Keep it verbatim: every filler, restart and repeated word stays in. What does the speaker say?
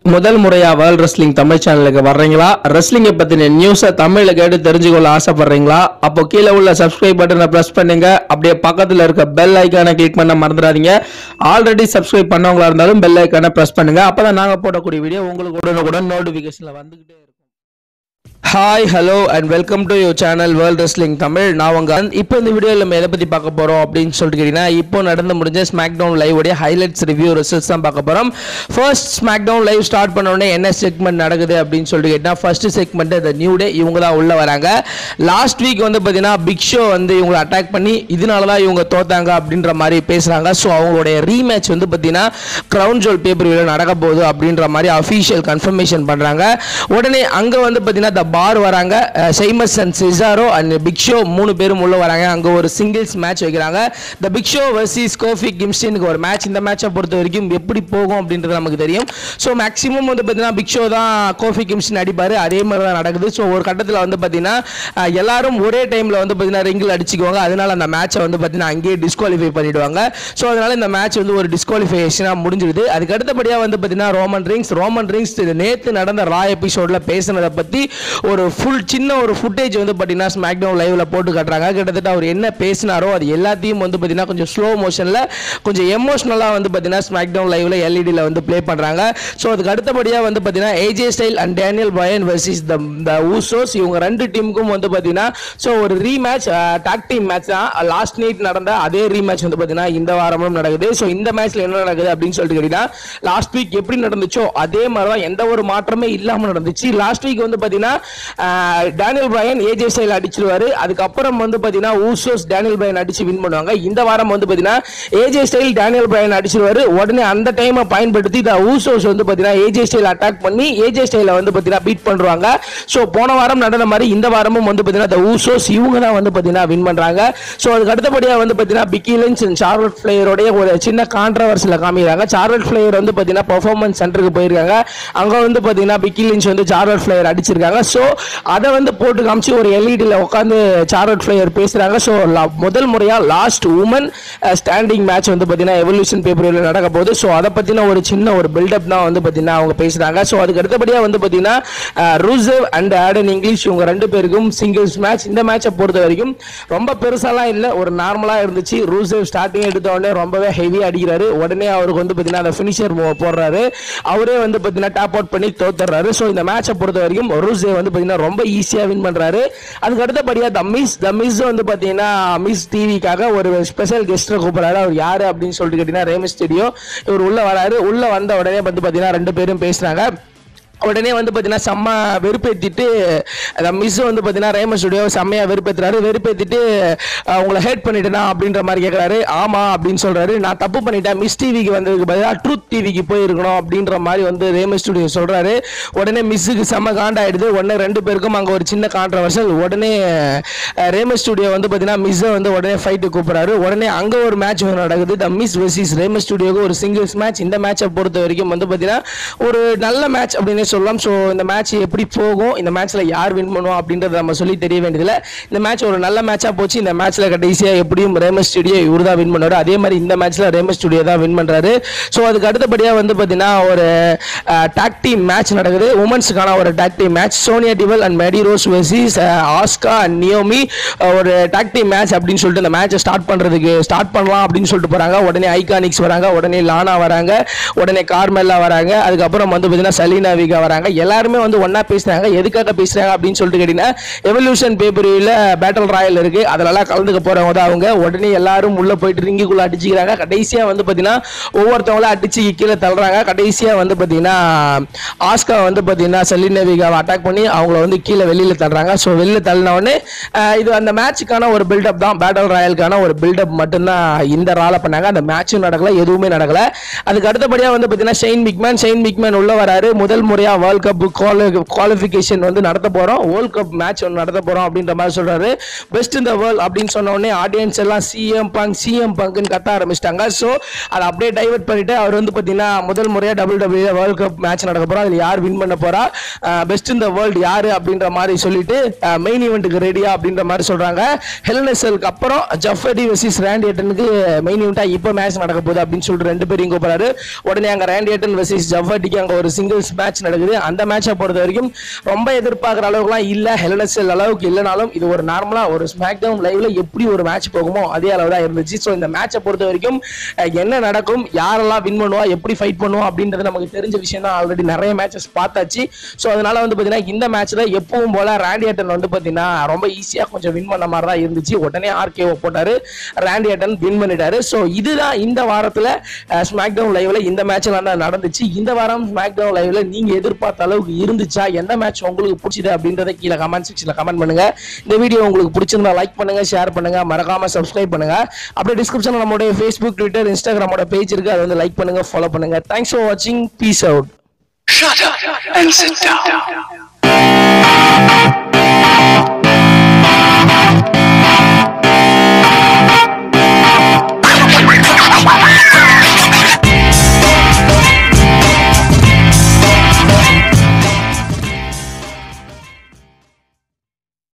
முதல் முறையா world wrestling Tamil சேனலுக்கு வர்றீங்களா? ரெஸ்லிங்கை பத்தின நியூஸை தமிழ்ல கேட்டு தெரிஞ்சுக்கொள்ள ஆசைப்படுறீங்களா? அப்போ கீழே உள்ள சப்ஸ்கிரைப் பட்டனை பிரஸ் பண்ணுங்க. அப்படியே பக்கத்துல இருக்க பெல் ஐக்கானை கிளிக் பண்ண மறந்துடாதீங்க. ஆல்ரெடி சப்ஸ்கிரைப் பண்ணவங்களா இருந்தாலும் பெல் ஐக்கானை பிரஸ் பண்ணுங்க. அப்பதான் நாங்க போடக்கூடிய வீடியோ உங்களுக்கு உடனுக்குடன் நோட்டிபிகேஷன்ல வந்துகிட்டே இருக்கும். Hi hello and welcome to your channel world wrestling Tamil. நான் உங்க இப்போ இந்த வீடியோவில் நம்ம எதை பற்றி பார்க்க போகிறோம் அப்படின்னு சொல்லிட்டு கேட்டிங்கன்னா, இப்போ நடந்து முடிஞ்ச ஸ்மாக் டவுன் லைவ் உடைய ஹைலைட்ஸ் ரிவ்யூ ரிசல்ட்ஸ் தான் பார்க்க போகிறோம். First SmackDown live start பண்ண உடனே என்ன செக்மெண்ட் நடக்குது அப்படின்னு சொல்லிட்டு கேட்டிங்கன்னா, first segment the New Day இவங்க தான் உள்ளே வராங்க. லாஸ்ட் வீக் வந்து பார்த்தீங்கன்னா பிக் ஷோ வந்து இவங்களை அட்டாக் பண்ணி இதனால தான் இவங்க தோத்தாங்க அப்படின்ற மாதிரி பேசுகிறாங்க. ஸோ அவங்களுடைய ரீமேட்ச் வந்து பார்த்தீங்கன்னா கிரவுன் ஜுவல் பேப்பர் வியூவில் நடக்க போகுது அப்படின்ற மாதிரி அஃபீஷியல் கன்ஃபர்மேஷன் பண்ணுறாங்க. உடனே அங்கே வந்து பார்த்தீங்கன்னா த பார் வராங்க. Sheamus and Cesaro and Big Show மூணு பேரும் உள்ள வராங்க. அங்க ஒரு சிங்கிள்ஸ் மேட்ச் வைக்கிறாங்க. The Big Show versus Kofi கிம்ஸ்டனுக்கு ஒரு மேட்ச். இந்த மேட்சை பொறுத்த வரைக்கும் எப்படி போகும் அப்படின்றது நமக்கு தெரியும். ஸோ மேக்ஸிமம் வந்து பார்த்தீங்கன்னா பிக் ஷோ தான் கோஃபி கிம்ஸ்டன் அடிப்பாரு. அதே மாதிரி தான் நடக்குது. ஸோ ஒரு கட்டத்தில் வந்து பார்த்தீங்கன்னா எல்லாரும் ஒரே டைமில் வந்து பார்த்தீங்கன்னா ரிங்கில் அடிச்சுக்குவாங்க. அதனால அந்த மேட்சை வந்து பார்த்தீங்கன்னா அங்கேயே டிஸ்குவாலிஃபை பண்ணிடுவாங்க. ஸோ அதனால இந்த மேட்ச் வந்து ஒரு டிஸ்குவாலிஃபிகேஷனாக முடிஞ்சிடுது. அதுக்கு அடுத்தபடியாக வந்து பார்த்தீங்கன்னா ரோமன் ரிங்ஸ் ரோமன் ரிங்ஸ் நேற்று நடந்த ரா எபிசோடில் பேசினதை பற்றி ஒரு ஃபுல் சின்ன ஒரு ஃபுட்டேஜ் வந்து பார்த்தீங்கன்னா ஸ்மாக் டவுன் லைவ்ல போட்டு காட்டுறாங்க. கிட்டத்தட்ட அவர் என்ன பேசினாரோ அது எல்லாத்தையும் வந்து பார்த்தீங்கன்னா கொஞ்சம் ஸ்லோ மோஷனில் கொஞ்சம் எமோஷனலாக வந்து பார்த்தீங்கன்னா ஸ்மாக் டவுன் லைவ்ல எல்இடியில் வந்து ப்ளே பண்ணுறாங்க. ஸோ அதுக்கு அடுத்தபடியாக வந்து பார்த்தீங்கன்னா AJ Styles and Daniel Bryan versus the Usos இவங்க ரெண்டு டீமுக்கும் வந்து பார்த்தீங்கன்னா ஸோ ஒரு ரீமேட்ச் டாக் டீம் மேட்ச் தான். லாஸ்ட் நைட் நடந்த அதே ரீமேட்ச் வந்து பார்த்தீங்கன்னா இந்த வாரமும் நடக்குது. ஸோ இந்த மேட்ச்ல என்ன நடக்குது அப்படின்னு சொல்லிட்டு கேட்டீங்கன்னா, லாஸ்ட் வீக் எப்படி நடந்துச்சோ அதே மாதிரி தான், எந்த ஒரு மாற்றமே இல்லாமல் நடந்துச்சு. லாஸ்ட் வீக் வந்து பார்த்தீங்கன்னா டேனியல் பிரையன் ஏஜே ஸ்டைல் அடிச்சிருவாரு. அதுக்கப்புறம் வந்து பார்த்தீங்கன்னா ஊசோஸ் டேனியல் பிரையன் அடிச்சு வின் பண்ணுவாங்க. இந்த வாரம் வந்து பார்த்தீங்கன்னா ஏஜே ஸ்டைல் டேனியல் பிரையன் அடிச்சிருவாரு. உடனே அந்த டைமை பயன்படுத்தி த ஊசோஸ் வந்து பார்த்தீங்கன்னா ஏஜே ஸ்டைல் அட்டாக் பண்ணி ஏஜே ஸ்டைலை வந்து பார்த்தீங்கன்னா பீட் பண்ணுவாங்க. ஸோ போன வாரம் நடந்த மாதிரி இந்த வாரமும் வந்து பார்த்தீங்கன்னா த ஊசோஸ் இவங்க தான் வந்து பார்த்தீங்கன்னா வின் பண்ணுறாங்க. ஸோ அதுக்கு அடுத்தபடியாக வந்து பார்த்தீங்கன்னா பிக்கி லிஞ்ச் அண்ட் சார்லட் ஃபிளேயரோடைய ஒரு சின்ன கான்ட்ரவர்சியில் காமிக்கிறாங்க. சார்லட் ஃபிளேயர் வந்து பார்த்தீங்கன்னா பெர்ஃபார்மன்ஸ் சென்டருக்கு போயிருக்காங்க. அங்கே வந்து பார்த்தீங்கன்னா பிக்கி லிஞ்ச் வந்து சார்லட் ஃபிளேயர் அடிச்சிருக்காங்க. ஸோ அதை வந்து போட்டு காமிச்சு ஒரு எல்இடியில் உட்காந்து சார்லட் ஃபிளேயர் பேசுறாங்க. ஸோ முதல் முறையா லாஸ்ட் உமன் ஸ்டாண்டிங் மேட்ச் வந்து பார்த்தீங்கன்னா எவல்யூஷன் பேப்பரில் நடக்க போகுது. ஸோ அதை பற்றின ஒரு சின்ன ஒரு பில்டப் தான் வந்து பார்த்தீங்கன்னா அவங்க பேசுறாங்க. ஸோ அதுக்கு அடுத்தபடியாக வந்து பார்த்தீங்கன்னா ரூசேவ் அண்ட் ஆடன் இங்கிலீஷ் இவங்க ரெண்டு பேருக்கும் சிங்கிள்ஸ் மேட்ச். இந்த மேட்சை பொறுத்த வரைக்கும் ரொம்ப பெருசாலாம் இல்லை, ஒரு நார்மலாக இருந்துச்சு. ரூசேவ் ஸ்டார்டிங் எடுத்த உடனே ரொம்பவே ஹெவியாக அடிக்கிறாரு. உடனே அவருக்கு வந்து பார்த்தீங்கன்னா அந்த ஃபினிஷர் போடுறாரு. அவரே வந்து பார்த்தீங்கன்னா டாப் அவுட் பண்ணி தோத்துறாரு. ஸோ இந்த மேட்சை பொறுத்த வரைக்கும் ரூசேவ் வந்து பார்த்தீங்கன்னா ரொம்ப ஈஸியாக வின் பண்றாரு. அதுக்கு அடுத்தபடியா த மிஸ் த மிஸ் வந்து பாத்தீங்கன்னா மிஸ் டிவிக்காக ஒரு ஸ்பெஷல் கெஸ்ட் கூப்பிடுறாரு. அவர் யாரு அப்படின்னு சொல்லிட்டு கேட்டீங்கன்னா ரே மிஸ்டீரியோ. இவர் உள்ள வராரு. உள்ள வந்த உடனே வந்து பாத்தீங்கன்னா ரெண்டு பேரும் பேசுறாங்க. உடனே வந்து பார்த்தீங்கன்னா செம்ம வெறுப்பேற்றிட்டு அந்த மிஸ் வந்து பார்த்தீங்கன்னா ரே மிஸ்டீரியோ செம்மையாக வெறுப்பேற்றுறாரு. வெறுப்பேற்றிட்டு உங்களை ஹேட் பண்ணிட்டேனா அப்படின்ற மாதிரி கேட்குறாரு. ஆமாம் அப்படின்னு சொல்கிறாரு. நான் தப்பு பண்ணிட்டேன், மிஸ் டிவிக்கு வந்ததுக்கு பதிலாக ட்ரூத் டிவிக்கு போயிருக்கணும் அப்படின்ற மாதிரி வந்து ரே மிஸ்டீரியோ சொல்கிறாரு. உடனே மிஸ்ஸுக்கு செம்ம காண்டாயிடுது. உடனே ரெண்டு பேருக்கும் அங்கே ஒரு சின்ன கான்ட்ரவர்சல். உடனே ரே மிஸ்டீரியோ வந்து பார்த்தீங்கன்னா மிஸ்ஸை வந்து உடனே ஃபைட்டு கூப்பிட்றாரு. உடனே அங்கே ஒரு மேட்ச் நடக்குது. த மிஸ் வெர்சஸ் ரே மிஸ்டீரியோக்கு ஒரு சிங்கிள்ஸ் மேட்ச். இந்த மேட்சை பொறுத்த வரைக்கும் வந்து பார்த்தீங்கன்னா ஒரு நல்ல மேட்ச் அப்படின்னு சொல்லலாம். ஸோ இந்த மேட்ச் எப்படி போகும், இந்த மேட்ச்ல யார் வின் பண்ணுவோம் அப்படின்றத நம்ம சொல்லி தெரிய வேண்டியதில்லை. இந்த மேட்ச் ஒரு நல்ல மேட்சா போச்சு. இந்த மேட்ச்ல கடைசியாக எப்படியும் ரே மிஸ்டீரியோ இவர் தான் வின் பண்ணுவாரு. அதே மாதிரி இந்த மேட்ச்ல ரே மிஸ்டீரியோ தான் வின் பண்றாரு. ஸோ அதுக்கு அடுத்தபடியாக வந்து பார்த்தீங்கன்னா ஒரு டாக் டீம் மேட்ச் நடக்குது. உமன்ஸுக்கான ஒரு tag team match. Sonya Deville and Mandy Rose versus Asuka and Naomi ஒரு டாக் டீம் மேட்ச் அப்படின்னு சொல்லிட்டு இந்த மேட்சை ஸ்டார்ட் பண்றதுக்கு ஸ்டார்ட் பண்ணலாம் அப்படின்னு சொல்லிட்டு போறாங்க. உடனே ஐகானிக்ஸ் வராங்க, உடனே லானா வராங்க, உடனே கார்மெல்லா வராங்க, அதுக்கப்புறம் வந்து பார்த்தீங்கன்னா சலீனா விகா வராங்க. எல்லாருமே வந்து ஒண்ணா பேசுறாங்க. எதுக்காக பேசுறாங்க அப்படின்னு சொல்லிட்டு கேட்டீங்கன்னா, எவல்யூஷன் பேப்பரில் பேட்டில் ராயல் இருக்கு, அதெல்லாம் கலந்துக்க போறவங்க தான் அவங்க. உடனே எல்லாரும் உள்ள போயிட்டு ரிங்குக்குள்ள அடிச்சுக்கிறாங்க. கடைசியா வந்து பாத்தீங்கன்னா ஒவ்வொருத்தவங்களும் அடிச்சு கீழே தள்ளுறாங்க. கடைசியா வந்து பாத்தீங்கன்னா ஆஸ்கா வந்து பாத்தீங்கன்னா சலீனா விகாவை அட்டாக் பண்ணி அவங்கள வந்து கீழே வெளியில தள்ளுறாங்க. ஸோ வெளியில தள்ளின உடனே இது அந்த மேட்சுக்கான ஒரு பில்டப் தான், பேட்டில் ராயலுக்கான ஒரு பில்டப் மட்டும்தான் இந்த ரால பண்ணாங்க. அந்த மேட்சும் நடக்கல, எதுவுமே நடக்கல. அதுக்கு அடுத்தபடியா வந்து பாத்தீங்கன்னா ஷெயின் மிக்மேன் ஷெயின் மிக்மேன் உள்ள வராரு. முதல் முறை முறையா வேர்ல்ட் கப் குவாலிஃபிகேஷன் வந்து நடத்த போறோம், வேர்ல்ட் கப் மேட்ச் ஒன்று நடத்த போறோம் அப்படின்ற மாதிரி சொல்றாரு. பெஸ்ட் இந்த வேர்ல்ட் அப்படின்னு சொன்ன உடனே ஆடியன்ஸ் எல்லாம் சிஎம் பங்க் சிஎம் பங்க்னு கத்த ஆரம்பிச்சிட்டாங்க. ஸோ அதை அப்படியே டைவர்ட் பண்ணிட்டு அவர் வந்து பார்த்தீங்கன்னா முதல் முறையா W W world cup match நடக்க போறோம், அதில் யார் வின் பண்ண போறா, பெஸ்ட் இந்த வேர்ல்ட் யாரு அப்படின்ற மாதிரி சொல்லிட்டு மெயின் ஈவெண்ட்டுக்கு ரெடியா அப்படின்ற மாதிரி சொல்றாங்க. ஹெல் இன் எ செல்க்கு அப்புறம் ஜெஃப் ஹார்டி வெர்சஸ் ராண்டி ஆர்டனுக்கு மெயின் ஈவெண்டா இப்போ மேட்ச் நடக்க போகுது அப்படின்னு சொல்லிட்டு ரெண்டு பேரும் இங்க போறாரு. உடனே அங்க ராண்டி ஆர்டன் வெர்சஸ் ஜெஃப் ஹார்டிக்கு அங்க ஒரு சிங்கிள்ஸ் மேட்ச் நடக்குது. அந்த மேட்சை பொறுத்த வரைக்கும் ரொம்ப எதிர்பார்க்குற அளவுக்குலாம் இல்ல, ஹெல் இன் எ செல் அளவுக்கு இல்லைனாலும் இது ஒரு நார்மலா ஒரு ஸ்மாக் டவுன் லைவ்ல எப்படி ஒரு மேட்ச் போகுமோ அதே அளவு தான் இருந்துச்சு. ஸோ இந்த மேட்சை பொறுத்த வரைக்கும் என்ன நடக்கும், யாரெல்லாம் வின் பண்ணுவா, எப்படி ஃபைட் பண்ணுவோம் அப்படின்றது நமக்கு தெரிஞ்ச விஷயம் தான். ஆல்ரெடி நிறைய மேட்சஸ் பார்த்தாச்சு. ஸோ அதனால வந்து பார்த்தீங்கன்னா இந்த மேட்ச்ல எப்பவும் போல ராண்டி ஆர்டன் வந்து பார்த்தீங்கன்னா ரொம்ப ஈஸியாக கொஞ்சம் வின் பண்ண மாதிரி தான் இருந்துச்சு. உடனே ஆர்கேஓ போட்டாரு, ராண்டி ஆர்டன் வின் பண்ணிட்டாரு. ஸோ இதுதான் இந்த வாரத்தில் ஸ்மாக் டவுன் லைவ்ல இந்த மேட்ச்ல நடந்துச்சு. இந்த வாரம் ஸ்மாக் டவுன் லைவ்ல நீங்க எதிர்பார்த்த அளவுக்கு இருந்துச்சா, எந்த மேட்ச் உங்களுக்கு பிடிச்சது அப்படின்றத கீழே கமெண்ட் செக்ஷன்ல கமெண்ட் பண்ணுங்க. இந்த வீடியோ உங்களுக்கு பிடிச்சிருந்தா லைக் பண்ணுங்க, ஷேர் பண்ணுங்க, மறக்காம சப்ஸ்கிரைப் பண்ணுங்க. அப்படியே டிஸ்கிரிப்ஷன்ல நம்மளுடைய ஃபேஸ்புக், ட்விட்டர், இன்ஸ்டாகிராமோட பேஜ் இருக்கு, அதை வந்து லைக் பண்ணுங்க, ஃபாலோ பண்ணுங்க. தேங்க்ஸ் ஃபார் வாட்சிங். Peace out. Shut up and sit down.